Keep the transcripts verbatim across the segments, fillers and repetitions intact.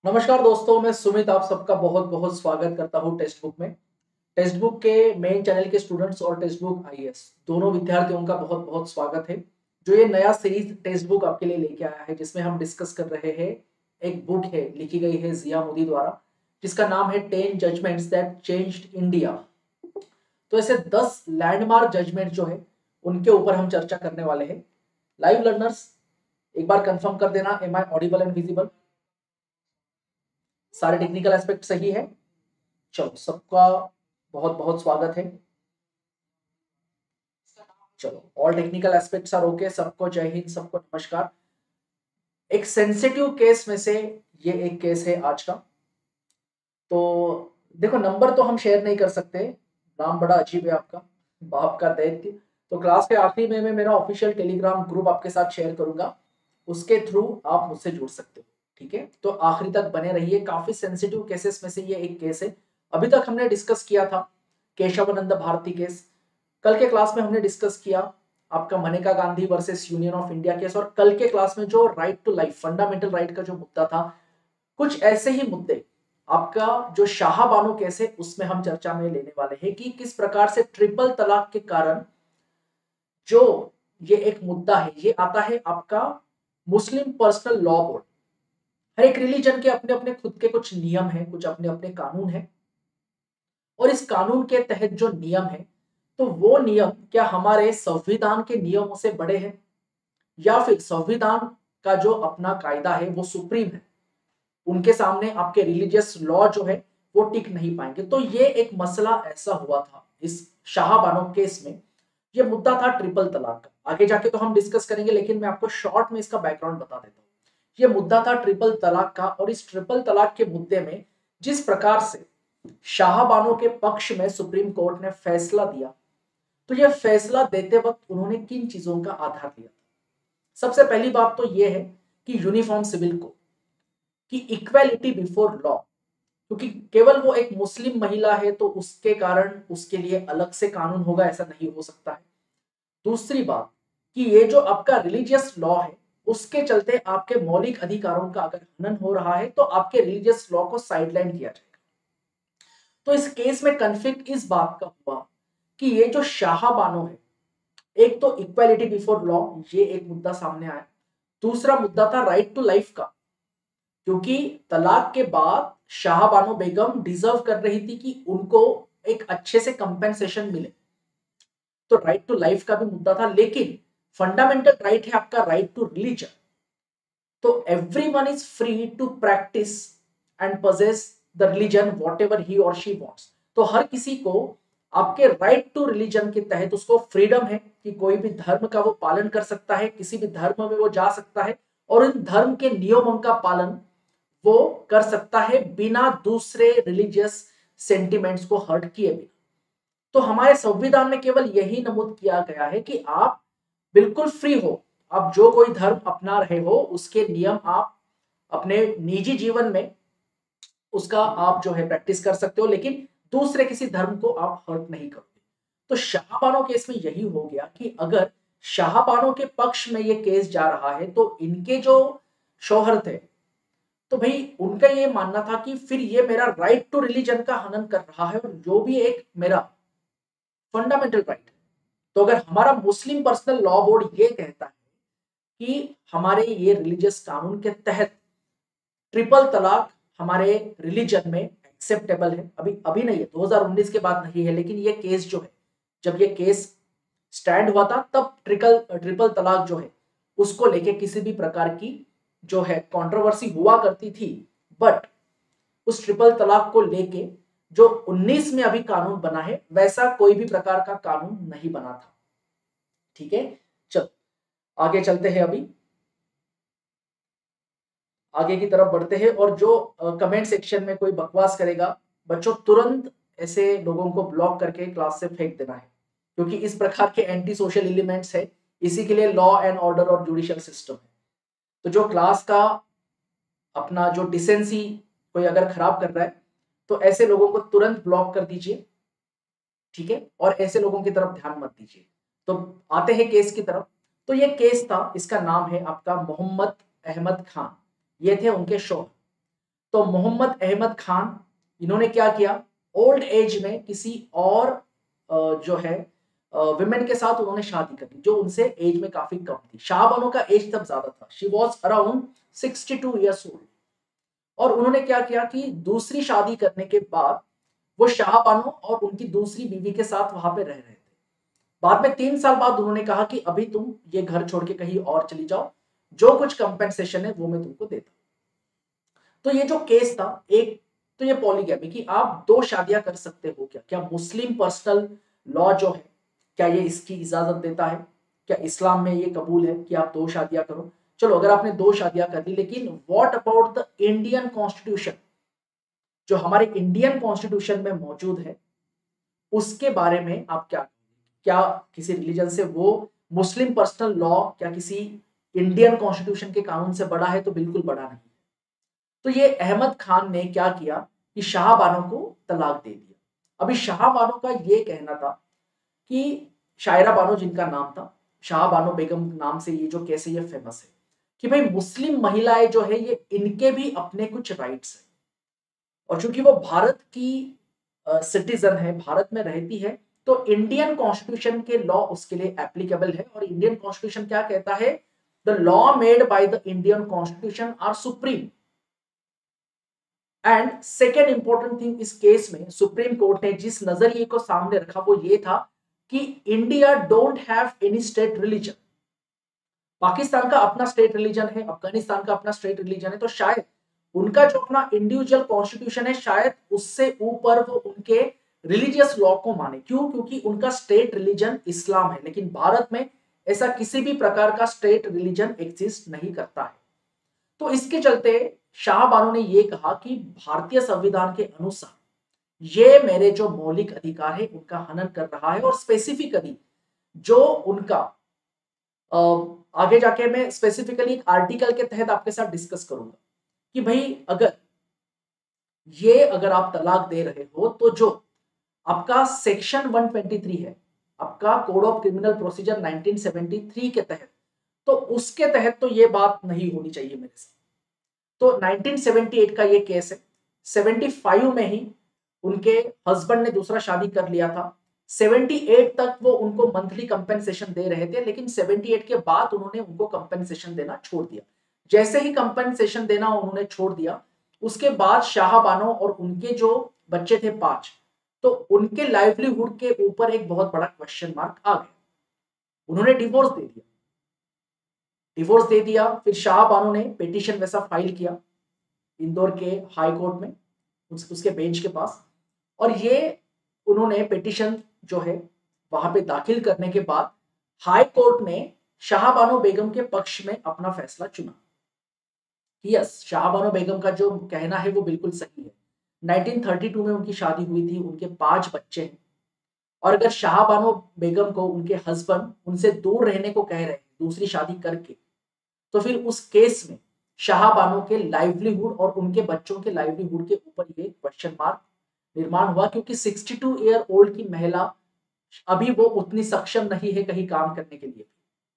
नमस्कार दोस्तों, मैं सुमित आप सबका बहुत बहुत स्वागत करता हूँ टेक्स्ट बुक में। टेक्स्ट बुक के मेन चैनल के स्टूडेंट्स और टेक्स्ट बुक आईएएस दोनों विद्यार्थियों का बहुत बहुत स्वागत है। जो ये नया सीरीज टेक्स्ट बुक आपके लिए लेके आया है, जिसमें हम डिस्कस कर रहे हैं, एक बुक है लिखी गई है जिया मोदी द्वारा, जिसका नाम है ten judgments that changed India. तो ऐसे दस लैंडमार्क जजमेंट जो है उनके ऊपर हम चर्चा करने वाले हैं। लाइव लर्नर्स, एक बार कंफर्म कर देना, am I audible and visible? सारे टेक्निकल एस्पेक्ट सही है? चलो, सबका बहुत बहुत स्वागत है। चलो, all technical aspects are okay. सबको जय हिंद, सबको नमस्कार। एक सेंसिटिव केस में से ये एक केस है आज का। तो देखो, नंबर तो हम शेयर नहीं कर सकते, नाम बड़ा अजीब है आपका, बाप का दैत्य। तो क्लास के आखिरी में मैं मेरा ऑफिशियल टेलीग्राम ग्रुप आपके साथ शेयर करूंगा, उसके थ्रू आप मुझसे जुड़ सकते हो। ठीक है, तो आखिरी तक बने रहिए। काफी सेंसिटिव केसेस में से ये एक केस है। अभी तक हमने डिस्कस किया था केशवानंद भारती केस, कल के क्लास में हमने डिस्कस किया आपका Maneka Gandhi versus union of India case, और कल के क्लास में जो right to life, fundamental right का जो मुद्दा था, कुछ ऐसे ही मुद्दे आपका जो शाह बानो केस है उसमें हम चर्चा में लेने वाले हैं कि किस प्रकार से ट्रिपल तलाक के कारण जो ये एक मुद्दा है, ये आता है आपका मुस्लिम पर्सनल लॉ बोर्ड। हर एक रिलीजन के अपने अपने खुद के कुछ नियम हैं, कुछ अपने अपने कानून हैं, और इस कानून के तहत जो नियम है, तो वो नियम क्या हमारे संविधान के नियमों से बड़े हैं, या फिर संविधान का जो अपना कायदा है वो सुप्रीम है, उनके सामने आपके रिलीजियस लॉ जो है वो टिक नहीं पाएंगे। तो ये एक मसला ऐसा हुआ था इस शाह बानो केस में। ये मुद्दा था ट्रिपल तलाक का। आगे जाके तो हम डिस्कस करेंगे, लेकिन मैं आपको शॉर्ट में इसका बैकग्राउंड बता देता हूँ। ये मुद्दा था ट्रिपल तलाक का, और इस ट्रिपल तलाक के मुद्दे में जिस प्रकार से शाह बानो के पक्ष में सुप्रीम कोर्ट ने फैसला दिया, तो यह फैसला देते वक्त उन्होंने किन चीजों का आधार लिया था? सबसे पहली बात तो यह है कि यूनिफॉर्म सिविल कोड, कि इक्वेलिटी बिफोर लॉ, क्योंकि केवल वो एक मुस्लिम महिला है तो उसके कारण उसके लिए अलग से कानून होगा, ऐसा नहीं हो सकता है। दूसरी बात कि ये जो आपका रिलीजियस लॉ है, उसके चलते आपके मौलिक अधिकारों का अगर हनन हो रहा है तो आपके रिलीजियस लॉ को साइडलाइन किया जाएगा। तो इस केस में कन्फ्लिक्ट इस बात का हुआ कि ये जो शाह बानो है, एक तो इक्वालिटी बिफोर लॉ, ये एक मुद्दा सामने आया। दूसरा मुद्दा था राइट टू लाइफ का, क्योंकि तलाक के बाद शाह बानो बेगम डिजर्व कर रही थी कि उनको एक अच्छे से कंपेंसेशन मिले। तो राइट टू लाइफ का भी मुद्दा था, लेकिन फंडामेंटल राइट है आपका राइट टू रिलीजन। तो everyone is free to practice and possess the religion whatever he और शी वॉन्ट्स। तो हर किसी को आपके राइट टू रिलीजन के तहत उसको फ्रीडम है कि कोई भी धर्म का वो पालन कर सकता है, किसी भी धर्म में वो जा सकता है, और इन धर्म के नियमों का पालन वो कर सकता है बिना दूसरे रिलीजियस सेंटिमेंट्स को हर्ट किए बिना। तो हमारे संविधान में केवल यही नमूद किया गया है कि आप बिल्कुल फ्री हो, आप जो कोई धर्म अपना रहे हो उसके नियम आप अपने निजी जीवन में उसका आप जो है प्रैक्टिस कर सकते हो, लेकिन दूसरे किसी धर्म को आप हर्ट नहीं करोगे। तो शाहबानो केस में यही हो गया कि अगर शाहबानो के पक्ष में ये केस जा रहा है तो इनके जो शौहर थे, तो भाई उनका ये मानना था कि फिर ये मेरा राइट टू रिलीजन का हनन कर रहा है, और जो भी एक मेरा फंडामेंटल राइट है। तो अगर हमारा मुस्लिम पर्सनल लॉ बोर्ड ये कहता है कि हमारे ये रिलीजियस कानून के तहत ट्रिपल तलाक हमारे रिलीजन में एक्सेप्टेबल है, अभी अभी नहीं है, दो हज़ार उन्नीस के बाद नहीं है, लेकिन ये केस जो है, जब ये केस स्टैंड हुआ था तब ट्रिकल ट्रिपल तलाक जो है उसको लेके किसी भी प्रकार की जो है कंट्रोवर्सी हुआ करती थी। बट उस ट्रिपल तलाक को लेके जो उन्नीस में अभी कानून बना है, वैसा कोई भी प्रकार का कानून नहीं बना था। ठीक है, चल आगे चलते हैं। अभी आगे की तरफ बढ़ते हैं, और जो कमेंट सेक्शन में कोई बकवास करेगा, बच्चों तुरंत ऐसे लोगों को ब्लॉक करके क्लास से फेंक देना है, क्योंकि इस प्रकार के एंटी सोशल एलिमेंट्स है। इसी के लिए लॉ एंड ऑर्डर और जुडिशियल सिस्टम है। तो जो क्लास का अपना जो डिसेंसी कोई अगर खराब कर रहा है, तो ऐसे लोगों को तुरंत ब्लॉक कर दीजिए। ठीक है, और ऐसे लोगों की तरफ ध्यान मत दीजिए। तो आते हैं केस की तरफ। तो ये केस था, इसका नाम है आपका मोहम्मद अहमद खान। ये थे उनके शौहर। तो मोहम्मद अहमद खान इन्होंने क्या किया, ओल्ड एज में किसी और जो है विमेन के साथ उन्होंने शादी कर ली जो उनसे एज में काफी कम थी। शाहबानो का एज तब ज्यादा था, she was around sixty two years old. और उन्होंने क्या किया कि दूसरी शादी करने के बाद वो शाहबानो और उनकी दूसरी बीवी के साथ वहां पे रह रहे थे। बाद में तीन साल बाद उन्होंने कहा कि अभी तुम ये घर छोड़ के कहीं और चली जाओ, जो कुछ कंपेंसेशन है वो मैं तुमको देता हूं। तो ये जो केस था, एक तो ये पॉलीगैमी कि आप दो शादियां कर सकते हो क्या, क्या मुस्लिम पर्सनल लॉ जो है क्या ये इसकी इजाजत देता है, क्या इस्लाम में ये कबूल है कि आप दो शादियां करो। चलो अगर आपने दो शादियां कर ली, लेकिन what about the Indian constitution, जो हमारे इंडियन कॉन्स्टिट्यूशन में मौजूद है, उसके बारे में आप क्या, क्या किसी रिलीजन से वो मुस्लिम पर्सनल लॉ क्या किसी इंडियन कॉन्स्टिट्यूशन के कानून से बड़ा है? तो बिल्कुल बड़ा नहीं। तो ये अहमद खान ने क्या किया कि शाहबानो को तलाक दे दिया। अभी शाहबानो का ये कहना था कि शायरा बानो जिनका नाम था, शाहबानो बेगम नाम से ये जो केस है ये फेमस है कि भाई मुस्लिम महिलाएं जो है ये इनके भी अपने कुछ राइट्स हैं, और चूंकि वो भारत की सिटीजन है, भारत में रहती है, तो इंडियन कॉन्स्टिट्यूशन के लॉ उसके लिए एप्लीकेबल है। और इंडियन कॉन्स्टिट्यूशन क्या कहता है, the law made by the Indian constitution are supreme. And second important thing इस केस में सुप्रीम कोर्ट ने जिस नजरिए को सामने रखा वो ये था कि India don't have any state religion. Pakistan का अपना स्टेट रिलीजन है, अफगानिस्तान का अपना स्टेट रिलीजन है, तो शायद उनका जो अपना इंडिविजुअल कॉन्स्टिट्यूशन है शायद उससे ऊपर वो उनके रिलीजियस लॉ को माने। क्यों? क्योंकि उनका स्टेट रिलीजन इस्लाम है, लेकिन भारत में ऐसा किसी भी प्रकार का स्टेट रिलीजन एग्जिस्ट नहीं करता है। तो इसके चलते शाहबानो ने यह कहा कि भारतीय संविधान के अनुसार ये मेरे जो मौलिक अधिकार है उनका हनन कर रहा है। और स्पेसिफिकली जो उनका आगे जाके मैं स्पेसिफिकली एक आर्टिकल के तहत आपके साथ डिस्कस करूंगा कि भाई अगर ये अगर आप तलाक दे रहे हो तो जो आपका सेक्शन वन ट्वेंटी थ्री है, आपका code of criminal procedure nineteen seventy three के तहत, तो उसके तहत तो ये बात नहीं होनी चाहिए मेरे साथ। तो नाइनटीन सेवेंटी एट का ये केस है, सेवेंटी फाइव में ही उनके हस्बैंड ने दूसरा शादी कर लिया था। सेवेंटी एट तक वो उनको मंथली कंपेंसेशन दे रहे थे, लेकिन सेवेंटी एट के बाद उन्होंने उनको कंपेंसेशन देना छोड़ दिया। जैसे ही कंपेंसेशन देना उन्होंने छोड़ दिया, उसके बाद शाहबानो और उनके जो बच्चे थे पांच, तो उनके लाइवलीहुड के ऊपर एक बहुत बड़ा क्वेश्चन मार्क आ गया। उन्होंने डिवोर्स दे दिया, डिवोर्स दे दिया फिर शाहबानो ने पिटीशन वैसा फाइल किया इंदौर के हाई कोर्ट में, उस, उसके बेंच के पास। और ये उन्होंने पिटीशन जो है वहां पे दाखिल करने के बाद हाई कोर्ट ने शाहबानो बेगम के पक्ष में अपना फैसला चुना। यस, शाहबानो बेगम का जो कहना है वो बिल्कुल सही है। नाइनटीन थर्टी टू में उनकी शादी हुई थी, उनके पांच बच्चे हैं। और अगर शाहबानो बेगम को उनके हस्बैंड उनसे दूर रहने को कह रहे हैं दूसरी शादी करके, तो फिर उस केस में शाहबानो के लाइवलीहुड और उनके बच्चों के लाइवलीहुड के ऊपर ये क्वेश्चन मार्क निर्माण हुआ, क्योंकि सिक्सटी टू ईयर ओल्ड की महिला अभी वो उतनी सक्षम नहीं है कहीं काम करने के लिए।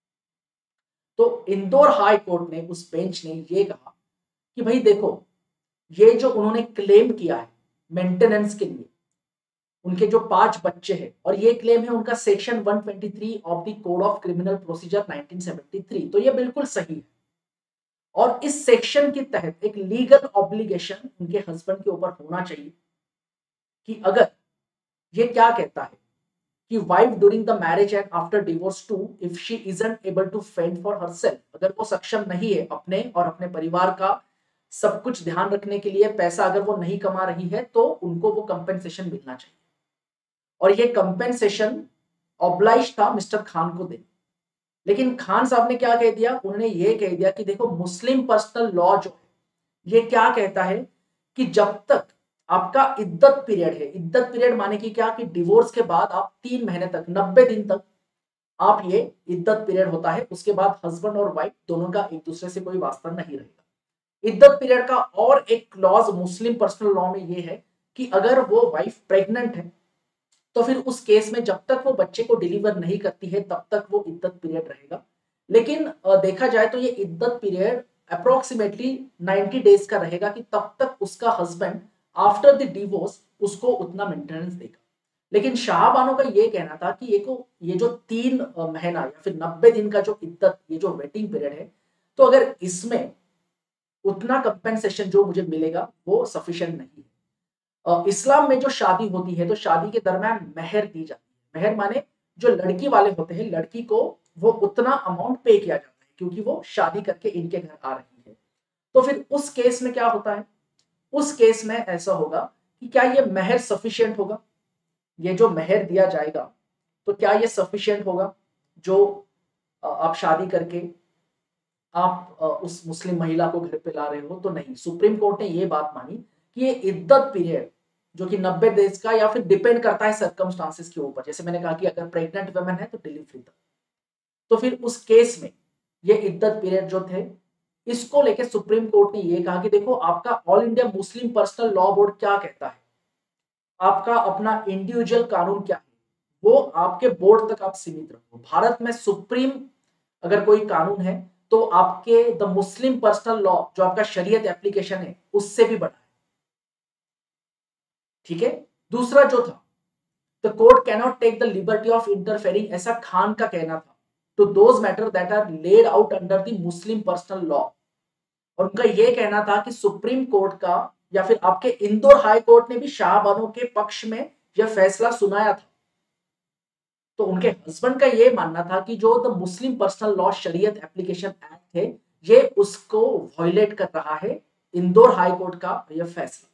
तो इंदौर हाई कोर्ट ने, उस बेंच ने ये कहा कि भाई देखो, ये जो उन्होंने क्लेम किया है मेंटेनेंस के लिए, उनके जो पांच बच्चे हैं, और ये क्लेम है उनका section one twenty three of the code of criminal procedure nineteen seventy three, तो ये बिल्कुल सही है। और इस सेक्शन के तहत एक लीगल ऑब्लिगेशन उनके हस्बैंड के ऊपर होना चाहिए कि अगर ये क्या कहता है कि wife during the marriage and after divorce too, if she isn't able to fend for herself, अगर वो सक्षम नहीं है अपने और अपने परिवार का सब कुछ ध्यान रखने के लिए, पैसा अगर वो नहीं कमा रही है, तो उनको वो कंपेंसेशन मिलना चाहिए। और ये कंपेंसेशन ऑब्लाइज था मिस्टर खान को देने। लेकिन खान साहब ने क्या कह दिया, उन्होंने ये कह दिया कि देखो मुस्लिम पर्सनल लॉ जो है ये क्या कहता है कि जब तक आपका इद्दत पीरियड है, इद्दत पीरियड माने कि क्या, कि डिवोर्स के बाद आप तीन महीने तक, नब्बे दिन तक आप ये इद्दत पीरियड होता है, उसके बाद हस्बैंड और वाइफ दोनों का एक दूसरे से कोई वास्ता नहीं रहेगा। इद्दत पीरियड का और एक क्लॉज मुस्लिम पर्सनल लॉ में ये है कि अगर वो वाइफ प्रेग्नेंट है तो फिर उस केस में जब तक वो बच्चे को डिलीवर नहीं करती है तब तक वो इद्दत पीरियड रहेगा। लेकिन देखा जाए तो ये इद्दत पीरियड अप्रोक्सीमेटली नाइन्टी डेज का रहेगा कि तब तक उसका हस्बैंड आफ्टर द डिवोर्स उसको उतना मेंटेनेंस देगा। लेकिन शाहबानो का ये कहना था कि ये को ये जो तीन महीना या फिर नब्बे दिन का जो इद्दत, ये जो वेटिंग पीरियड है, तो अगर इसमें उतना कंपेंसेशन जो मुझे मिलेगा वो सफिशिएंट नहीं है। इस्लाम में जो शादी होती है तो शादी के दरमियान मेहर दी जाती है। मेहर माने जो लड़की वाले होते हैं, लड़की को वो उतना अमाउंट पे किया जाता है क्योंकि वो शादी करके इनके घर आ रही है। तो फिर उस केस में क्या होता है, उस केस में ऐसा होगा कि क्या ये मेहर सफिशिएंट होगा, ये जो मेहर दिया जाएगा तो क्या ये सफिशिएंट होगा जो आप शादी करके आप उस मुस्लिम महिला को घर पे ला रहे हो। तो नहीं, सुप्रीम कोर्ट ने ये बात मानी कि ये इद्दत पीरियड जो कि नब्बे डेज का, या फिर डिपेंड करता है सर्कमस्टांसेस के ऊपर, जैसे मैंने कहा कि अगर प्रेग्नेंट वुमेन है तो डिलीवरी तक, तो फिर उस केस में ये इद्दत पीरियड जो थे इसको लेके सुप्रीम कोर्ट ने ये कहा कि देखो आपका all India Muslim personal law board क्या कहता है, आपका अपना इंडिविजुअल कानून क्या है, वो आपके बोर्ड तक आप सीमित रखो। भारत में सुप्रीम अगर कोई कानून है तो आपके द मुस्लिम पर्सनल लॉ जो आपका शरीयत एप्लीकेशन है उससे भी बड़ा है। ठीक है। दूसरा जो था, the court can not take the liberty of interfering, ऐसा खान का कहना था, to those matter that are laid out under the Muslim personal law. और उनका यह कहना था कि सुप्रीम कोर्ट का या फिर आपके इंदौर हाई कोर्ट ने भी शाहबानो के पक्ष में यह फैसला सुनाया था। तो उनके हस्बैंड का यह मानना था कि जो the Muslim personal law Shariat application act है ये उसको वायलेट कर रहा है, इंदौर हाई कोर्ट का यह फैसला।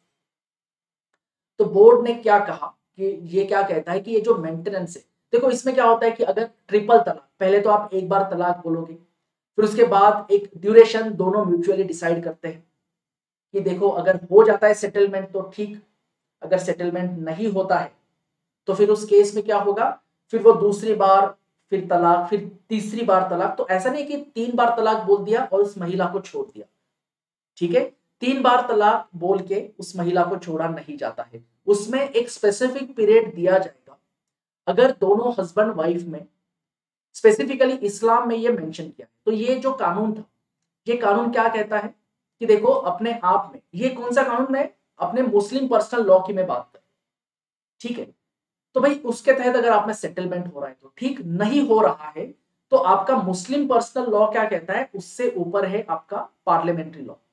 तो बोर्ड ने क्या कहा कि ये क्या कहता है कि ये जो मेंटेनेंस है, देखो इसमें क्या होता है कि अगर ट्रिपल तलाक, पहले तो आप एक बार तलाक बोलोगे, फिर उसके बाद एक ड्यूरेशन दोनों म्यूचुअली डिसाइड करते हैं कि देखो अगर हो जाता है सेटलमेंट तो ठीक, अगर सेटलमेंट नहीं होता है तो फिर उस केस में क्या होगा, फिर वो दूसरी बार फिर तलाक, फिर तीसरी बार तलाक। तो ऐसा नहीं कि तीन बार तलाक बोल दिया और उस महिला को छोड़ दिया, ठीक है, तीन बार तलाक बोल के उस महिला को छोड़ा नहीं जाता है, उसमें एक स्पेसिफिक पीरियड दिया जाएगा। अगर दोनों हस्बैंड वाइफ में, स्पेसिफिकली इस्लाम में ये मेंशन किया, तो ये जो कानून था, ये कानून क्या कहता है कि देखो अपने आप में, ये कौन सा कानून है, अपने मुस्लिम पर्सनल लॉ की मैं बात कर, ठीक है, तो भाई उसके तहत अगर आप में सेटलमेंट हो रहा है तो ठीक, नहीं हो रहा है तो आपका मुस्लिम पर्सनल लॉ क्या कहता है, उससे ऊपर है आपका पार्लियामेंट्री लॉ।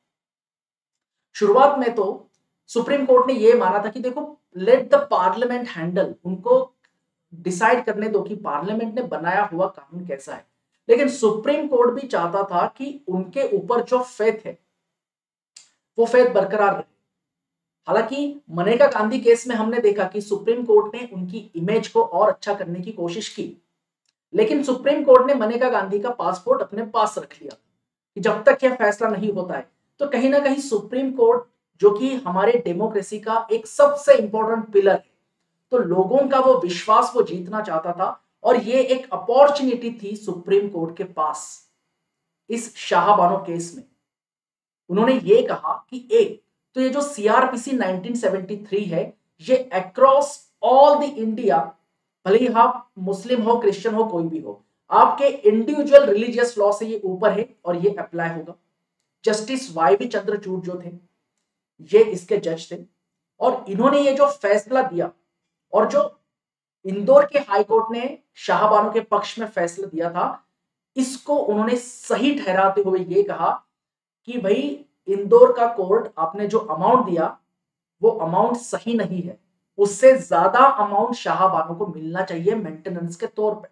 शुरुआत में तो सुप्रीम कोर्ट ने यह माना था कि देखो लेट द पार्लियामेंट हैंडल, उनको डिसाइड करने दो कि पार्लियामेंट ने बनाया हुआ कानून कैसा है। लेकिन सुप्रीम कोर्ट भी चाहता था कि उनके ऊपर जो फेथ है वो फेथ बरकरार रहे। हालांकि मनेका गांधी केस में हमने देखा कि सुप्रीम कोर्ट ने उनकी इमेज को और अच्छा करने की कोशिश की, लेकिन सुप्रीम कोर्ट ने मनेका गांधी का पासपोर्ट अपने पास रख लिया कि जब तक यह फैसला नहीं होता है। तो कहीं ना कहीं सुप्रीम कोर्ट जो कि हमारे डेमोक्रेसी का एक सबसे इंपॉर्टेंट पिलर है, तो लोगों का वो विश्वास वो जीतना चाहता था, और ये एक अपॉर्चुनिटी थी सुप्रीम कोर्ट के पास इस शाहबानो केस में। उन्होंने ये कहा कि एक तो ये जो सीआरपीसी नाइनटीन सेवेंटी थ्री है, ये अक्रॉस ऑल द इंडिया, भले ही आप मुस्लिम हो, क्रिश्चियन हो, कोई भी हो, आपके इंडिविजुअल रिलीजियस लॉ से ये ऊपर है और ये अप्लाई होगा। जस्टिस वाई बी चंद्रचूड़ जो थे ये इसके जज थे, और इन्होंने ये जो फैसला दिया, और जो इंदौर के हाईकोर्ट ने शाहबानो के पक्ष में फैसला दिया था, इसको उन्होंने सही ठहराते हुए ये कहा कि भाई इंदौर का कोर्ट, आपने जो अमाउंट दिया वो अमाउंट सही नहीं है, उससे ज्यादा अमाउंट शाहबानो को मिलना चाहिए मेंटेनेंस के तौर पे।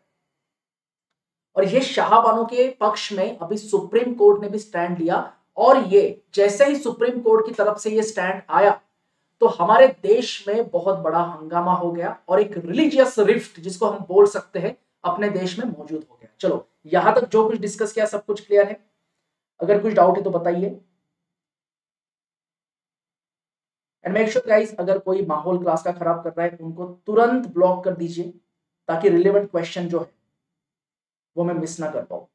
और ये शाहबानो के पक्ष में अभी सुप्रीम कोर्ट ने भी स्टैंड लिया, और ये जैसे ही सुप्रीम कोर्ट की तरफ से ये स्टैंड आया तो हमारे देश में बहुत बड़ा हंगामा हो गया, और एक रिलीजियस रिफ्ट जिसको हम बोल सकते हैं अपने देश में मौजूद हो गया। चलो यहां तक जो कुछ डिस्कस किया सब कुछ क्लियर है, अगर कुछ डाउट है तो बताइए। एंड मेक श्योर गाइस, अगर कोई माहौल क्लास का खराब कर रहा है उनको तुरंत ब्लॉक कर दीजिए, ताकि रिलेवेंट क्वेश्चन जो है वो मैं मिस ना कर पाऊं।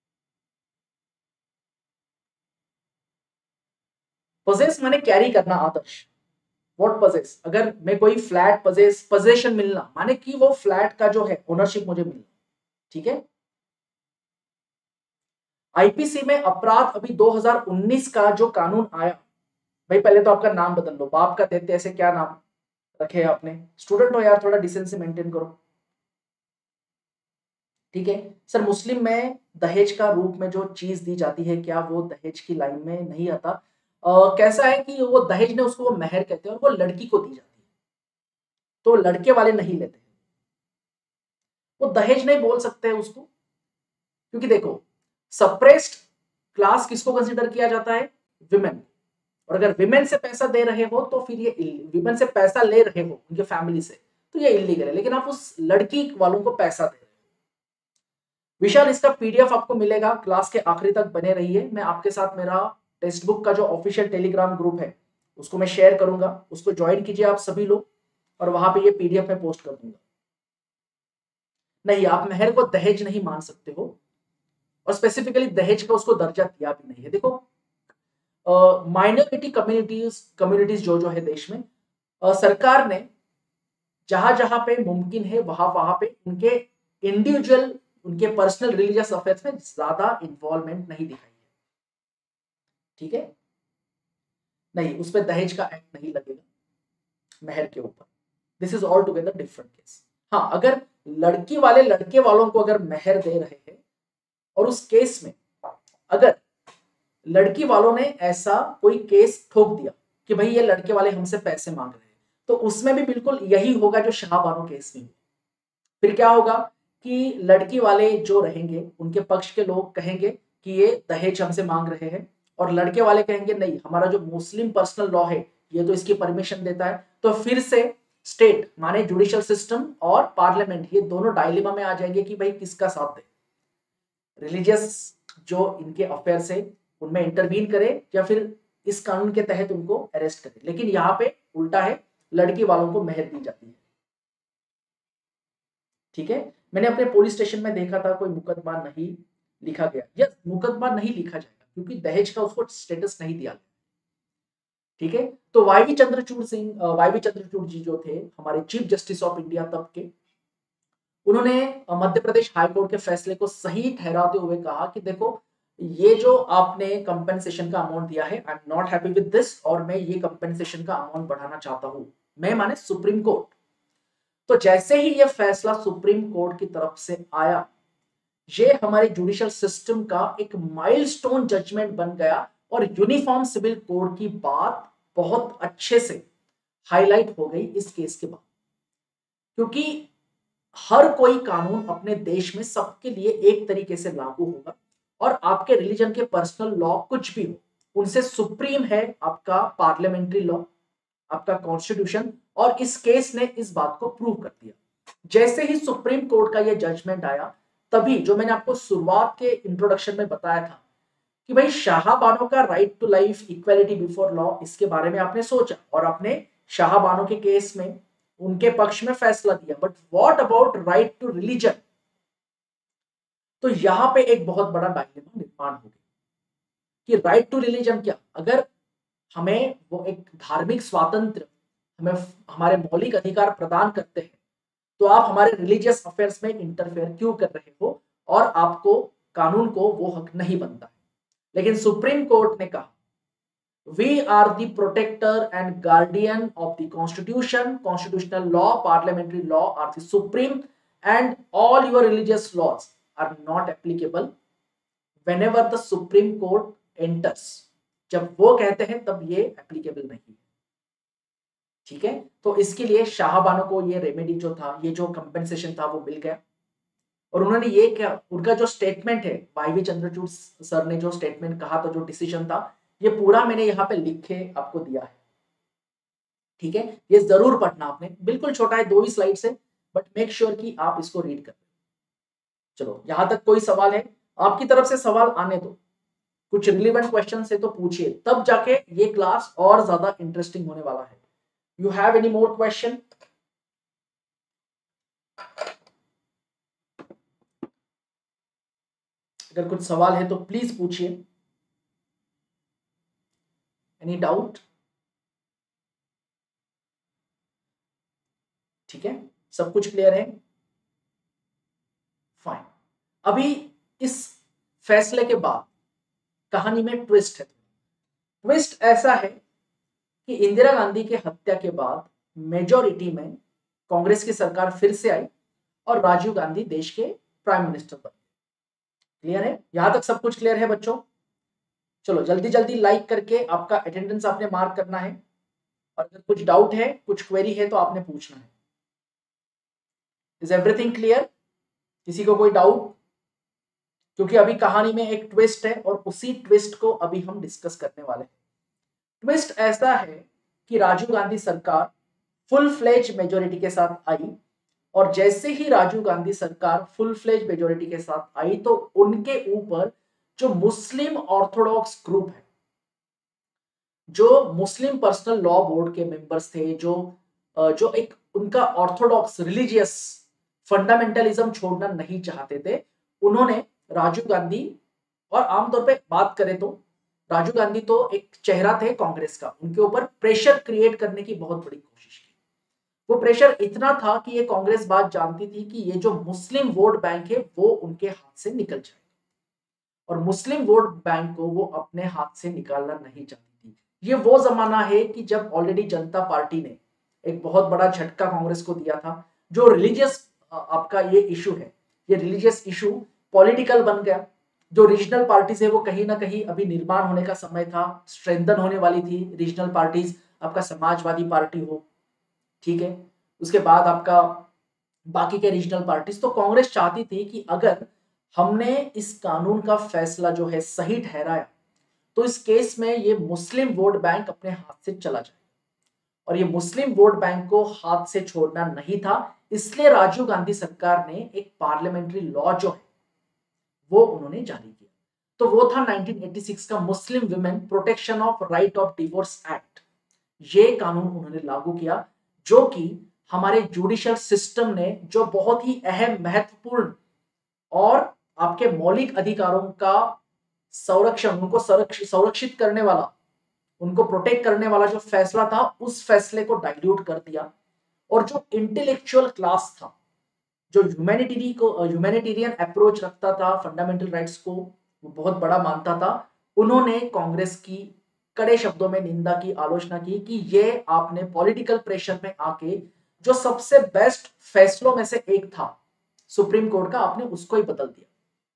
पोजेस माने कैरी करना आदर्श, व्हाट पोजेस, अगर मैं कोई फ्लैट पोजेस, पोजेशन मिलना माने कि वो फ्लैट का जो है ओनरशिप मुझे मिलना, ठीक है। आईपीसी में अपराध अभी दो हज़ार उन्नीस का जो कानून आया, भाई पहले तो आपका नाम बदल लो, बाप का देते ऐसे क्या नाम रखे आपने, स्टूडेंट हो यार, थोड़ा डिसेंसी मेंटेन करो, ठीक है। सर मुस्लिम में दहेज का रूप में जो चीज दी जाती है, क्या वो दहेज की लाइन में नहीं आता? आ, कैसा है कि वो दहेज ने उसको वो मेहर कहते हैं और वो लड़की को दी जाती है, तो लड़के वाले नहीं लेते, वो दहेज नहीं बोल सकते उसको, क्योंकि देखो सप्रेस्ड क्लास किसको कंसिडर किया जाता है? विमेन। और अगर विमेन से पैसा दे रहे हो तो फिर ये विमेन से पैसा ले रहे हो उनके फैमिली से, तो ये इलीगल है, लेकिन आप उस लड़की वालों को पैसा दे रहे हो। विशाल इसका पीडीएफ आपको मिलेगा, क्लास के आखिरी तक बने रहिए, मैं आपके साथ मेरा टेक्स्ट बुक का जो ऑफिशियल टेलीग्राम ग्रुप है उसको मैं शेयर करूंगा, उसको ज्वाइन कीजिए आप सभी लोग, और वहां पे ये पीडीएफ में पोस्ट कर दूंगा। नहीं, आप मेहर को दहेज नहीं मान सकते हो, और स्पेसिफिकली दहेज का उसको दर्जा दिया भी नहीं है। देखो माइनॉरिटी कम्युनिटीज कम्युनिटीज जो जो है देश में, uh, सरकार ने जहां जहां पे मुमकिन है वहां वहां पे उनके इंडिविजुअल, उनके पर्सनल रिलीजियस अफेयर्स में ज्यादा इन्वॉल्वमेंट नहीं दिखाई है, ठीक है। नहीं, उस पर दहेज का एक्ट नहीं लगेगा मेहर के ऊपर, this is all together different case. हाँ, अगर लड़की वाले लड़के वालों को अगर मेहर दे रहे हैं और उस केस में अगर लड़की वालों ने ऐसा कोई केस ठोक दिया कि भाई ये लड़के वाले हमसे पैसे मांग रहे हैं, तो उसमें भी बिल्कुल यही होगा जो शाहबानो केस में। फिर क्या होगा कि लड़की वाले जो रहेंगे उनके पक्ष के लोग कहेंगे कि ये दहेज हमसे मांग रहे हैं, और लड़के वाले कहेंगे नहीं, हमारा जो मुस्लिम पर्सनल लॉ है ये तो इसकी परमिशन देता है। तो फिर से स्टेट माने जुडिशियल सिस्टम और पार्लियामेंट, ये दोनों डायलेमा में आ जाएंगे कि भाई किसका साथ दे, रिलीजियस जो इनके अफेयर्स है उनमें इंटरवीन करे या फिर इस कानून के तहत उनको अरेस्ट करे। लेकिन यहाँ पे उल्टा है, लड़की वालों को मेहर दी जाती है, ठीक है। मैंने अपने पुलिस स्टेशन में देखा था कोई मुकदमा नहीं लिखा गया, यस मुकदमा नहीं लिखा जाएगा क्योंकि दहेज का उसको स्टेटस नहीं दिया गया, ठीक है। तो वाईवी चंद्रचूड़ सिंह वाईवी चंद्रचूड़ जी जो थे हमारे चीफ जस्टिस ऑफ इंडिया तब के, उन्होंने मध्य प्रदेश हाईकोर्ट के फैसले को सही ठहराते हुए कहा कि देखो ये जो आपने कंपेंसेशन का अमाउंट दिया है, I am not happy with this, और मैं ये कंपेंसेशन का अमाउंट बढ़ाना चाहता हूं, मैं माने सुप्रीम कोर्ट। तो जैसे ही ये फैसला सुप्रीम कोर्ट की तरफ से आया, ये हमारे जुडिशियल सिस्टम का एक माइलस्टोन जजमेंट बन गया, और यूनिफॉर्म सिविल कोड की बात बहुत अच्छे से हाईलाइट हो गई इस केस के बाद, क्योंकि हर कोई कानून अपने देश में सबके लिए एक तरीके से लागू होगा, और आपके रिलीजन के पर्सनल लॉ कुछ भी हो उनसे सुप्रीम है आपका पार्लियामेंट्री लॉ, आपका कॉन्स्टिट्यूशन, और इस केस ने इस बात को प्रूव कर दिया। जैसे ही सुप्रीम कोर्ट का यह जजमेंट आया, तभी जो मैंने आपको शुरुआत के इंट्रोडक्शन में बताया था कि भाई शाहबानो का right to life, equality before law, इसके बारे में आपने सोचा और आपने शाहबानो के केस में उनके पक्ष में फैसला दिया, but what about right to religion? तो यहां पे एक बहुत बड़ा डायलेमा निर्माण हो गया कि राइट टू रिलीजन क्या, अगर हमें वो एक धार्मिक स्वातंत्र, हमें हमारे मौलिक अधिकार प्रदान करते हैं, तो आप हमारे रिलीजियस अफेयर्स में इंटरफेयर क्यों कर रहे हो, और आपको कानून को वो हक नहीं बनता है। लेकिन सुप्रीम कोर्ट ने कहा we are the protector and guardian of the constitution, constitutional law, parliamentary law are the supreme, and all your religious laws are not applicable whenever the supreme court enters। जब वो कहते हैं तब ये applicable नहीं है, ठीक है। तो इसके लिए शाहबानो को ये रेमेडी जो था, ये जो कंपेंसेशन था वो मिल गया, और उन्होंने ये क्या, उनका जो स्टेटमेंट है, वाईवी चंद्रचूड़ सर ने जो स्टेटमेंट कहा था, जो डिसीजन था, ये पूरा मैंने यहाँ पे लिख के आपको दिया है, ठीक है। ये जरूर पढ़ना आपने, बिल्कुल छोटा है, दो ही स्लाइड से, बट मेक श्योर कि आप इसको रीड करें। चलो, यहां तक कोई सवाल है? आपकी तरफ से सवाल आने दो, कुछ रिलेवेंट क्वेश्चन है तो पूछिए, तब जाके ये क्लास और ज्यादा इंटरेस्टिंग होने वाला है। You have any more question? अगर कुछ सवाल है तो प्लीज पूछिए। Any doubt? ठीक है, सब कुछ क्लियर है? फाइन। अभी इस फैसले के बाद कहानी में ट्विस्ट है। ट्विस्ट ऐसा है कि इंदिरा गांधी के हत्या के बाद मेजॉरिटी में कांग्रेस की सरकार फिर से आई और राजीव गांधी देश के प्राइम मिनिस्टर बने। क्लियर है? यहां तक सब कुछ क्लियर है बच्चों? चलो जल्दी जल्दी लाइक करके आपका अटेंडेंस आपने मार्क करना है, और अगर कुछ डाउट है, कुछ क्वेरी है तो आपने पूछना है। Is everything clear? किसी को कोई डाउट? क्योंकि अभी कहानी में एक ट्विस्ट है और उसी ट्विस्ट को अभी हम डिस्कस करने वाले हैं। ट्विस्ट ऐसा है कि राजीव गांधी सरकार फुल फ्लेज मेजोरिटी के साथ आई, और जैसे ही राजीव गांधी सरकार फुल फ्लेज मेजोरिटी के साथ आई तो उनके ऊपर जो मुस्लिम ऑर्थोडॉक्स ग्रुप है, जो मुस्लिम पर्सनल लॉ बोर्ड के मेंबर्स थे, जो जो एक उनका ऑर्थोडॉक्स रिलीजियस फंडामेंटलिज्म छोड़ना नहीं चाहते थे, उन्होंने राजीव गांधी, और आमतौर पे बात करें तो राजीव गांधी तो एक चेहरा थे कांग्रेस का, उनके ऊपर प्रेशर क्रिएट करने की बहुत बड़ी कोशिश की। वो प्रेशर इतना था कि ये कांग्रेस बात जानती थी कि ये जो मुस्लिम वोट बैंक है वो उनके हाथ से निकल जाएगा, और मुस्लिम वोट बैंक को वो अपने हाथ से निकालना नहीं चाहती थी। ये वो जमाना है कि जब ऑलरेडी जनता पार्टी ने एक बहुत बड़ा झटका कांग्रेस को दिया था। जो रिलीजियस आपका ये इशू है, ये रिलीजियस इशू पॉलिटिकल बन गया। जो रीजनल पार्टीज है वो कहीं ना कहीं अभी निर्माण होने का समय था, स्ट्रेंथन होने वाली थी रीजनल पार्टीज। आपका समाजवादी पार्टी हो, ठीक है, उसके बाद आपका बाकी के रीजनल पार्टीज। तो कांग्रेस चाहती थी कि अगर हमने इस कानून का फैसला जो है सही ठहराया तो इस केस में ये मुस्लिम वोट बैंक अपने हाथ से चला जाए, और ये मुस्लिम वोट बैंक को हाथ से छोड़ना नहीं था। इसलिए राजीव गांधी सरकार ने एक पार्लियामेंट्री लॉ जो है वो उन्होंने जारी किया। तो वो था नाइनटीन एटी सिक्स का Muslim women protection of right of divorce act. ये कानून उन्होंने लागू किया, जो कि हमारे जुडिशियल सिस्टम ने जो बहुत ही अहम, महत्वपूर्ण और आपके मौलिक अधिकारों का संरक्षण, उनको संरक्षित करने वाला, उनको प्रोटेक्ट करने वाला जो फैसला था, उस फैसले को डाइल्यूट कर दिया। और जो इंटेलेक्चुअल क्लास था, जो ह्यूमैनिटी को ह्यूमैनिटेरियन अप्रोच रखता था, फंडामेंटल राइट्स को वो बहुत बड़ा मानता था, उन्होंने कांग्रेस की कड़े शब्दों में निंदा की, आलोचना की कि ये आपने पॉलिटिकल प्रेशर में आके जो सबसे बेस्ट फैसलों में से एक था सुप्रीम कोर्ट का, आपने उसको ही बदल दिया।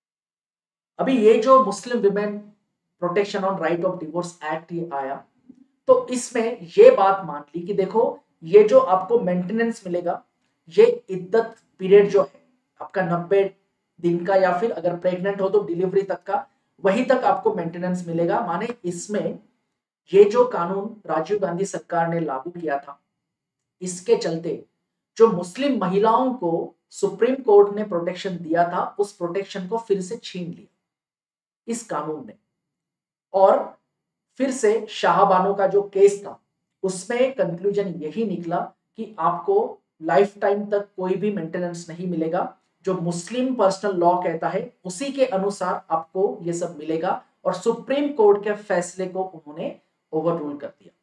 अभी ये जो Muslim women protection on right of divorce act ये आया, तो इसमें ये बात मान ली कि देखो, ये जो आपको मेंटेनेंस मिलेगा, ये इद्दत पीरियड जो है आपका नब्बे दिन का, या फिर अगर प्रेग्नेंट हो तो डिलीवरी तक का, वही तक आपको मेंटेनेंस मिलेगा। माने इसमें ये जो कानून राजीव गांधी सरकार ने लागू किया था, इसके चलते जो मुस्लिम महिलाओं को सुप्रीम कोर्ट ने प्रोटेक्शन दिया था, उस प्रोटेक्शन को फिर से छीन लिया इस कानून ने। और फिर से शाहबानो का जो केस था, उसमें कंक्लूजन यही निकला कि आपको लाइफ टाइम तक कोई भी मेंटेनेंस नहीं मिलेगा। जो मुस्लिम पर्सनल लॉ कहता है उसी के अनुसार आपको ये सब मिलेगा, और सुप्रीम कोर्ट के फैसले को उन्होंने ओवर रूल कर दिया।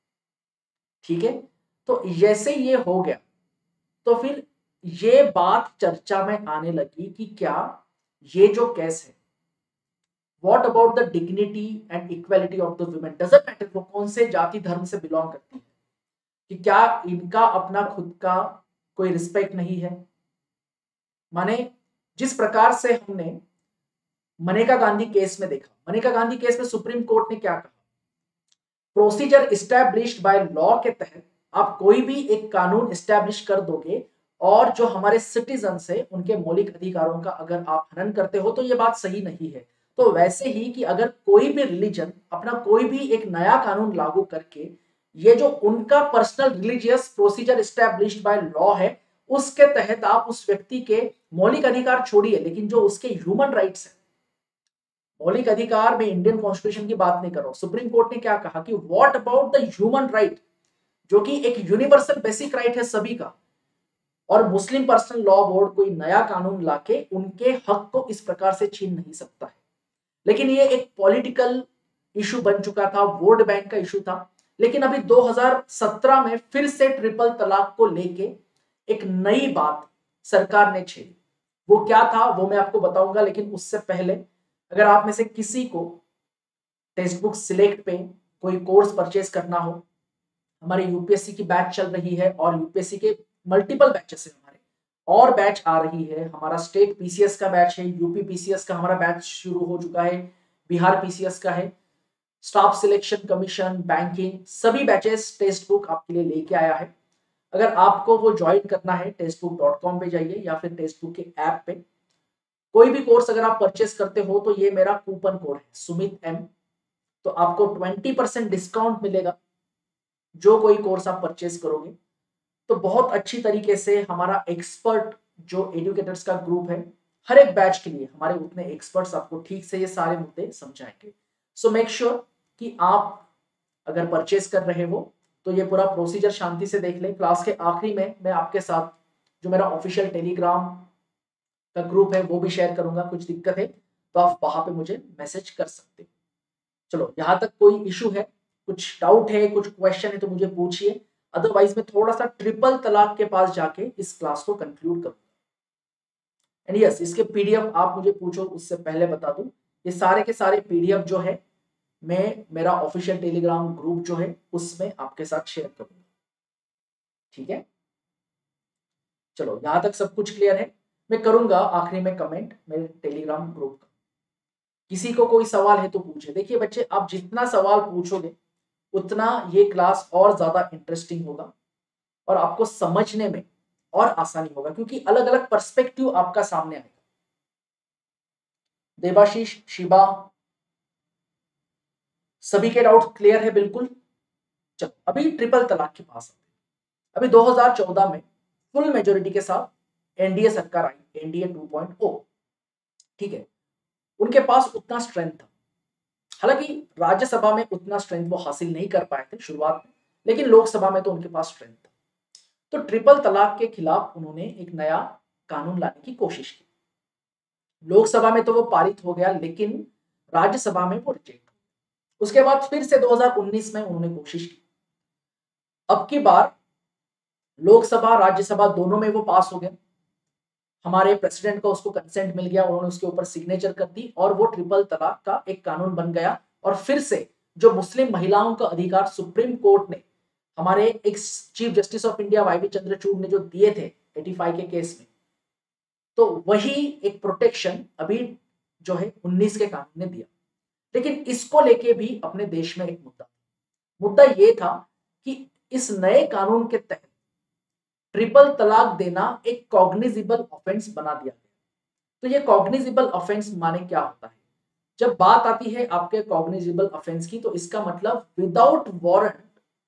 ठीक है, तो जैसे ये हो गया तो फिर ये बात चर्चा में आने लगी कि क्या ये जो केस है, what about the dignity and equality of the women, doesn't matter वो कौन से जाति धर्म से बिलोंग करती है, कि क्या इनका अपना खुद का कोई रिस्पेक्ट नहीं है। माने जिस प्रकार से हमने मनेका गांधी केस में देखा, मनेका गांधी केस में सुप्रीम कोर्ट ने क्या कहा, प्रोसीजर इस्टेब्लिश्ड बाय लॉ के तहत आप कोई भी एक कानून इस्टेब्लिश कर दोगे, और जो हमारे सिटीजन्स है उनके मौलिक अधिकारों का अगर आप हनन करते हो तो ये बात सही नहीं है। तो वैसे ही कि अगर कोई भी रिलीजन अपना कोई भी एक नया कानून लागू करके, ये जो उनका personal religious procedure established by law है, उसके तहत आप उस व्यक्ति के मौलिक अधिकार छोड़िए, लेकिन जो उसके ह्यूमन राइट्स है, मौलिक अधिकार में इंडियन कॉन्स्टिट्यूशन की बात नहीं कर रहा हूं, सुप्रीम कोर्ट ने क्या कहा कि what about the human right, जो कि एक यूनिवर्सल बेसिक राइट है सभी का, और मुस्लिम पर्सनल लॉ बोर्ड कोई नया कानून लाके उनके हक को इस प्रकार से छीन नहीं सकता है। लेकिन ये एक पॉलिटिकल इशू बन चुका था, वोट बैंक का इशू था। लेकिन अभी दो हज़ार सत्रह में फिर से ट्रिपल तलाक को लेके एक नई बात सरकार ने छेड़ी। वो क्या था वो मैं आपको बताऊंगा, लेकिन उससे पहले अगर आप में से किसी को टेक्स्ट बुक सिलेक्ट पे कोई कोर्स परचेज करना हो, हमारे यूपीएससी की बैच चल रही है और यूपीएससी के मल्टीपल बैचेस है हमारे, और बैच आ रही है। हमारा स्टेट पीसीएस का बैच है, यूपी पीसीएस का हमारा बैच शुरू हो चुका है, बिहार पीसीएस का है, स्टाफ सिलेक्शन कमीशन, बैंकिंग, सभी बैचेस टेक्स्ट बुक आपके लिए लेके आया है। अगर आपको वो ज्वाइन करना है टेक्स्ट बुक डॉट कॉम पे जाइए या फिर टेक्स्ट बुक के ऐप पे, कोई भी कोर्स अगर आप परचेस करते हो तो ये मेरा कूपन कोड है सुमित एम, तो आपको ट्वेंटी परसेंट डिस्काउंट मिलेगा जो कोई कोर्स आप परचेस करोगे। तो बहुत अच्छी तरीके से हमारा एक्सपर्ट जो एजुकेटर्स का ग्रुप है, हर एक बैच के लिए हमारे उतने एक्सपर्ट्स आपको ठीक से ये सारे मुद्दे समझाएंगे। सो मेक श्योर कि आप अगर परचेस कर रहे हो तो ये पूरा प्रोसीजर शांति से देख लें। क्लास के आखिरी में मैं आपके साथ जो मेरा ऑफिशियल टेलीग्राम का ग्रुप है वो भी शेयर करूंगा, कुछ दिक्कत है तो आप वहां पे मुझे मैसेज कर सकते हो। चलो, यहाँ तक कोई इशू है, कुछ डाउट है, कुछ क्वेश्चन है तो मुझे पूछिए, अदरवाइज मैं थोड़ा सा ट्रिपल तलाक के पास जाके इस क्लास को कंक्लूड करूंगा। एंड यस, इसके पीडीएफ आप मुझे पूछो उससे पहले बता दूं, ये सारे के सारे पीडीएफ जो है मैं मेरा ऑफिशियल टेलीग्राम ग्रुप जो है उसमें आपके साथ शेयर करूंगा। ठीक है, चलो यहां तक सब कुछ क्लियर है। मैं करूंगा आखिरी में कमेंट मेरे टेलीग्राम ग्रुप का, किसी को कोई सवाल है तो पूछे। देखिए बच्चे, आप जितना सवाल पूछोगे उतना ये क्लास और ज्यादा इंटरेस्टिंग होगा और आपको समझने में और आसानी होगा, क्योंकि अलग अलग पर्सपेक्टिव आपका सामने आएगा। देवाशीष, शिबा, सभी के डाउट क्लियर है बिल्कुल। चलो अभी ट्रिपल तलाक के पास आते हैं। अभी दो हज़ार चौदह में फुल मेजोरिटी के साथ एनडीए सरकार आई, एनडीए टू पॉइंट ओ। ठीक है, उनके पास उतना स्ट्रेंथ था, हालांकि राज्यसभा में उतना स्ट्रेंथ वो हासिल नहीं कर पाए थे शुरुआत में, लेकिन लोकसभा में तो उनके पास स्ट्रेंथ था। तो ट्रिपल तलाक के खिलाफ उन्होंने एक नया कानून लाने की कोशिश की। लोकसभा में तो वो पारित हो गया, लेकिन राज्यसभा में वो रिजेक्ट हो। उसके बाद फिर से दो हज़ार उन्नीस में उन्होंने कोशिश की। अब की बार लोकसभा राज्यसभा दोनों में वो पास हो गया, हमारे प्रेसिडेंट को उसको कंसेंट मिल गया, उन्होंने उसके ऊपर सिग्नेचर कर दी और वो ट्रिपल तलाक का एक कानून बन गया। और फिर से जो मुस्लिम महिलाओं का अधिकार सुप्रीम कोर्ट ने हमारे एक chief justice of India Y B Chandrachud ने जो दिए थे पचासी के केस में, तो वही एक प्रोटेक्शन अभी जो है उन्नीस के कानून ने दिया। लेकिन इसको लेके भी अपने देश में एक मुद्दा मुद्दा ये था कि इस नए कानून के तहत ट्रिपल तलाक देना एक कॉग्निजिबल ऑफेंस बना दिया गया। तो ये कॉग्निजिबल ऑफेंस माने क्या होता है? जब बात आती है आपके कॉग्निजिबल ऑफेंस की, तो इसका मतलब विदाउट वारंट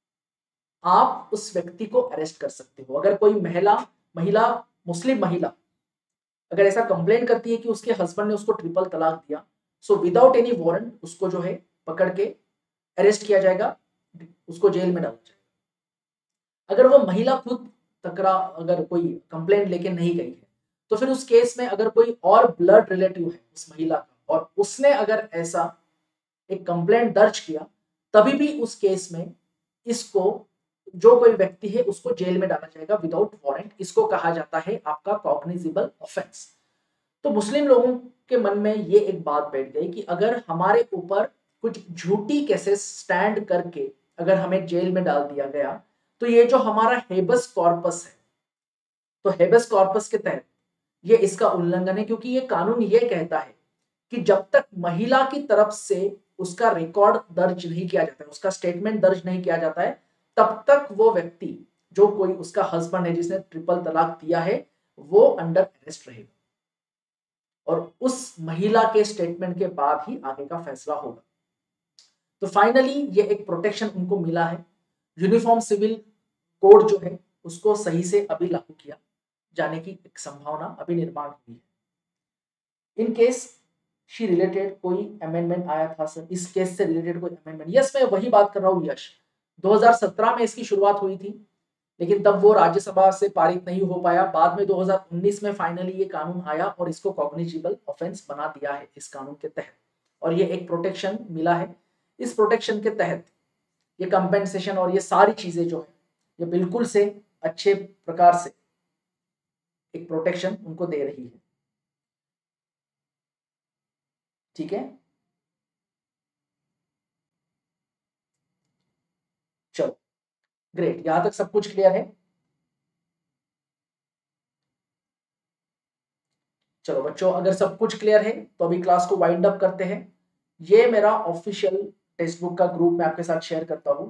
आप उस व्यक्ति को अरेस्ट कर सकते हो। अगर कोई महिला महिला मुस्लिम महिला अगर ऐसा कंप्लेन करती है कि उसके हस्बैंड ने उसको ट्रिपल तलाक दिया, सो विदाउट एनी वारंट उसको जो है पकड़ के अरेस्ट किया जाएगा, उसको जेल में डाला जाएगा। अगर वो महिला खुद तकरा अगर कोई कंप्लेंट लेके नहीं गई है, तो फिर उस केस में अगर कोई और ब्लड रिलेटिव है उस महिला का और उसने अगर ऐसा एक कंप्लेंट दर्ज किया, तभी भी उस केस में इसको जो कोई व्यक्ति है उसको जेल में डाला जाएगा विदाउट वारंट। इसको कहा जाता है आपका कॉग्निजिबल ऑफेंस। तो मुस्लिम लोगों के मन में ये एक बात बैठ गई कि अगर हमारे ऊपर कुछ झूठी केसेस स्टैंड करके अगर हमें जेल में डाल दिया गया, तो ये जो हमारा हेबस कॉर्पस है, तो हेबस कॉर्पस के तहत ये इसका उल्लंघन है, क्योंकि ये कानून ये कहता है कि जब तक महिला की तरफ से उसका रिकॉर्ड दर्ज नहीं किया जाता है, उसका स्टेटमेंट दर्ज नहीं किया जाता है, तब तक वो व्यक्ति जो कोई उसका हस्बैंड है जिसने ट्रिपल तलाक दिया है, वो अंडर अरेस्ट रहेगा और उस महिला के स्टेटमेंट के बाद ही आगे का फैसला होगा। तो फाइनली ये एक प्रोटेक्शन उनको मिला है। यूनिफॉर्म सिविल कोड जो है उसको सही से अभी लागू किया जाने की एक संभावना अभी निर्माण हुई है। इन केस शी रिलेटेड कोई अमेंडमेंट आया था सर, इस केस से रिलेटेड कोई अमेंडमेंट? यस, मैं वही बात कर रहा हूँ यश। दो हज़ार सत्रह में इसकी शुरुआत हुई थी, लेकिन तब वो राज्यसभा से पारित नहीं हो पाया। बाद में दो हज़ार उन्नीस में फाइनली ये कानून आया और इसको कॉग्निजिबल ऑफेंस बना दिया है इस कानून के तहत, और ये एक प्रोटेक्शन मिला है। इस प्रोटेक्शन के तहत ये कंपेंसेशन और ये सारी चीजें जो है ये बिल्कुल से अच्छे प्रकार से एक प्रोटेक्शन उनको दे रही है। ठीक है, चलो ग्रेट, यहां तक सब कुछ क्लियर है। चलो बच्चों, अगर सब कुछ क्लियर है तो अभी क्लास को वाइंड अप करते हैं। ये मेरा ऑफिशियल टेक्स्ट बुक का ग्रुप मैं आपके साथ शेयर करता हूं।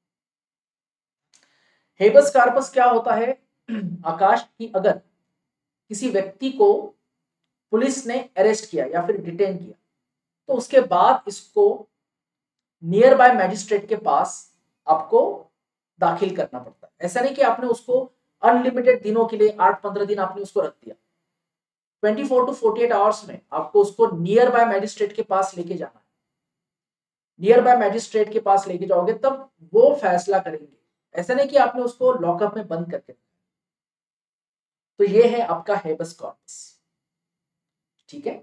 हेबस कार्पस क्या होता है आकाश, की अगर किसी व्यक्ति को पुलिस ने अरेस्ट किया या फिर डिटेन किया, तो उसके बाद इसको नियर बाय मैजिस्ट्रेट के पास आपको दाखिल करना पड़ता है। ऐसा नहीं कि आपने उसको अनलिमिटेड दिनों के लिए आठ पंद्रह दिन आपने उसको रख दिया। Twenty four to forty eight hours में आपको उसको नियर बाय मैजिस्ट्रेट के पास लेके जाना है। नियर बाय मैजिस्ट्रेट के पास लेके जाओगे तब वो फैसला करेंगे। ऐसा नहीं कि आपने उसको लॉकअप में बंद करके। तो ये है आपका हेबस कॉर्पस, ठीक है।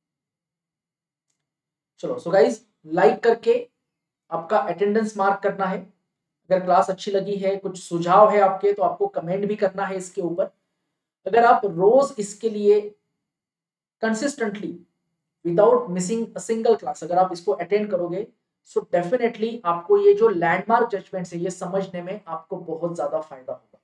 चलो सो गाइज, लाइक करके आपका अटेंडेंस मार्क करना है। अगर क्लास अच्छी लगी है, कुछ सुझाव है आपके, तो आपको कमेंट भी करना है इसके ऊपर। अगर आप रोज इसके लिए consistently without missing a single class अगर आप इसको अटेंड करोगे, सो डेफिनेटली आपको ये जो लैंडमार्क जजमेंट है ये समझने में आपको बहुत ज्यादा फायदा होगा।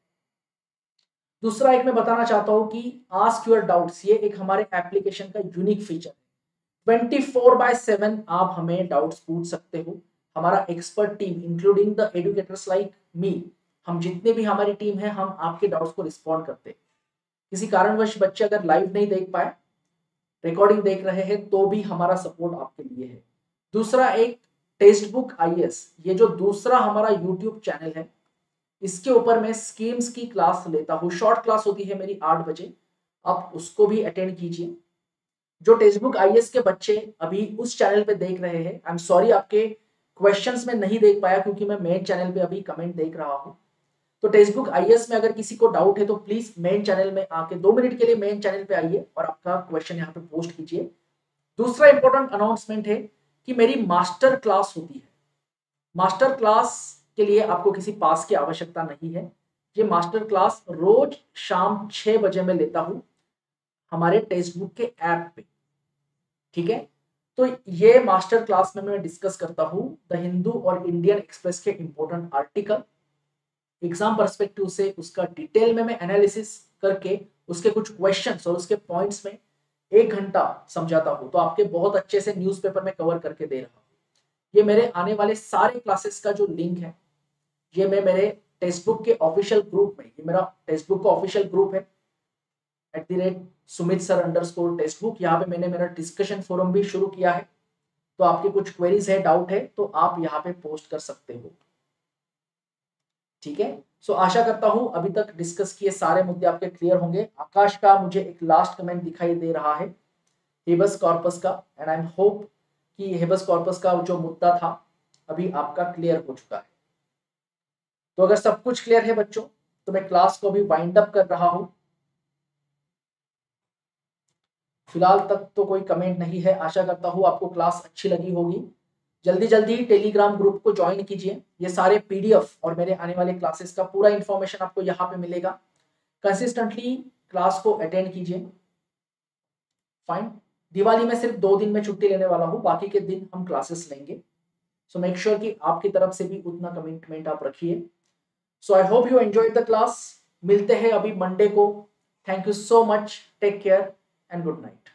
दूसरा एक मैं बताना चाहता हूं कि आस्क योर डाउट्स, ये एक हमारे एप्लीकेशन का यूनिक फीचर है। ट्वेंटी फोर बाय सेवन आप हमें डाउट्स पूछ सकते हो। हमारा expert team including the educators like me, हम जितने भी हमारी टीम है, हम आपके डाउट्स को रिस्पॉन्ड करते हैं। किसी कारणवश बच्चे अगर लाइव नहीं देख पाए, रिकॉर्डिंग देख रहे हैं, तो भी हमारा सपोर्ट आपके लिए है। दूसरा एक टेक्स्ट बुक आईएएस, ये जो दूसरा हमारा यूट्यूब चैनल है, इसके ऊपर मैं स्कीम्स की क्लास लेता हूँ। शॉर्ट क्लास होती है मेरी आठ बजे, आप उसको भी अटेंड कीजिए। जो टेक्स्ट बुक आईएएस के बच्चे अभी उस चैनल पे देख रहे हैं, आई एम सॉरी आपके क्वेश्चंस में नहीं देख पाया क्योंकि मैं मेन चैनल पे अभी कमेंट देख रहा हूँ। तो टेक्स्ट बुक आईएएस में अगर किसी को डाउट है तो प्लीज मेन चैनल में आके दो मिनट के लिए मेन चैनल पे आइए और आपका क्वेश्चन यहाँ पे पोस्ट कीजिए। दूसरा इंपॉर्टेंट अनाउंसमेंट है कि मेरी मास्टर क्लास होती है। मास्टर क्लास के लिए आपको किसी पास की आवश्यकता नहीं है। ये मास्टर क्लास रोज शाम छह बजे मैं लेता हूँ हमारे टेक्स्ट बुक के ऐप पे, ठीक है। तो ये मास्टर क्लास में मैं डिस्कस करता हूँ द हिंदू और इंडियन एक्सप्रेस के इंपॉर्टेंट आर्टिकल, एग्जाम पर्सपेक्टिव से उसका डिटेल में मैं एनालिसिस करके उसके कुछ क्वेश्चंस और उसके पॉइंट्स में एक घंटा समझाता हूँ। तो आपके बहुत अच्छे से न्यूज़पेपर में कवर करके दे रहा हूँ। ये मेरे आने वाले सारे क्लासेस का जो लिंक है, ये मैं मेरे टेक्स्ट बुक के ऑफिशियल ग्रुप में, ये मेरा टेक्स्ट बुक का ऑफिशियल ग्रुप है at the rate Sumit sir underscore textbook. यहाँ पे मैंने मेरा डिस्कशन फोरम भी शुरू किया है। तो आपके कुछ क्वेरीज है, डाउट है, तो आप यहाँ पे पोस्ट कर सकते हो, ठीक है। सो so, आशा करता हूं अभी तक डिस्कस किए सारे मुद्दे आपके क्लियर होंगे। आकाश का मुझे एक लास्ट कमेंट दिखाई दे रहा है हेबस कॉर्पस का, एंड आई एम होप कि हेबस कॉर्पस का जो मुद्दा था अभी आपका क्लियर हो चुका है। तो अगर सब कुछ क्लियर है बच्चों, तो मैं क्लास को भी वाइंड अप कर रहा हूं। फिलहाल तक तो कोई कमेंट नहीं है। आशा करता हूं आपको क्लास अच्छी लगी होगी। जल्दी जल्दी टेलीग्राम ग्रुप को ज्वाइन कीजिए। ये सारे पीडीएफ और मेरे आने वाले क्लासेस का पूरा इंफॉर्मेशन आपको यहाँ पे मिलेगा। कंसिस्टेंटली क्लास को अटेंड कीजिए। फाइन, दिवाली में सिर्फ दो दिन में छुट्टी लेने वाला हूँ, बाकी के दिन हम क्लासेस लेंगे। सो मेक श्योर कि आपकी तरफ से भी उतना कमिटमेंट आप रखिए। So I hope you enjoy the class. मिलते हैं अभी मंडे को। Thank you so much, take care and good night.